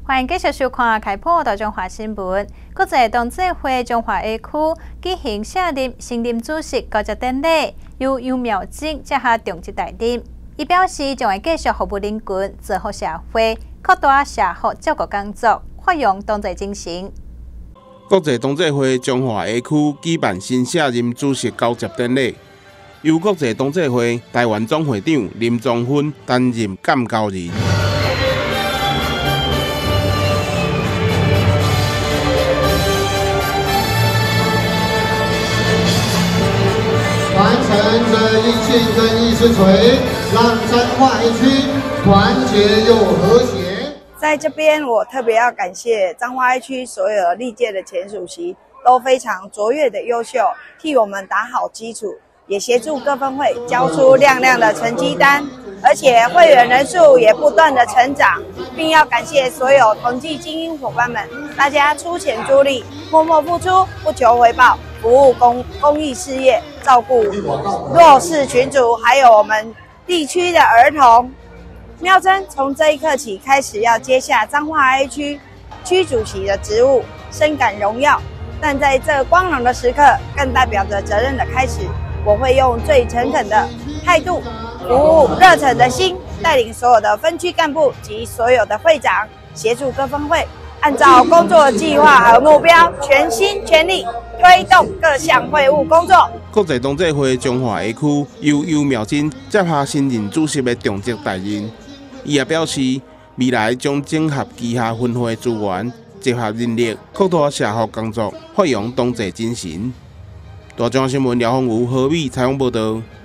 欢迎继续收看开播到中华新闻。国际同志会中华 A 区举行卸任新任主席交接典礼，由杨苗金接下重职代任。伊表示将会继续服务人群，造福社会，扩大社会照顾工作，发扬同志精神。 国际同志会中华 A 区举办新卸任主席交接典礼，由国际同志会台湾总会长林宗芬担任监交人。 传承着一线跟一丝锤，让彰化 A 区团结又和谐。 在这边，我特别要感谢彰化 A 区所有历届的前主席，都非常卓越的优秀，替我们打好基础，也协助各分会交出亮亮的成绩单，而且会员人数也不断的成长，并要感谢所有同济精英伙伴们，大家出钱出力，默默付出，不求回报，服务公益事业，照顾弱势群组，还有我们地区的儿童。妙珍从这一刻起开始要接下彰化 A 区区主席的职务，深感荣耀。但在这光荣的时刻，更代表着责任的开始。我会用最诚恳的态度、服务热忱的心，带领所有的分区干部及所有的会长，协助各分会按照工作计划和目标，全心全力推动各项会务工作。 国际同志会中华 A 区由杨苗金接下新任主席的重责代任。伊也表示，未来将整合旗下分会资源，集合人力，扩大社会工作，发扬同志精神。大中华新闻廖凤如、何美采访报道。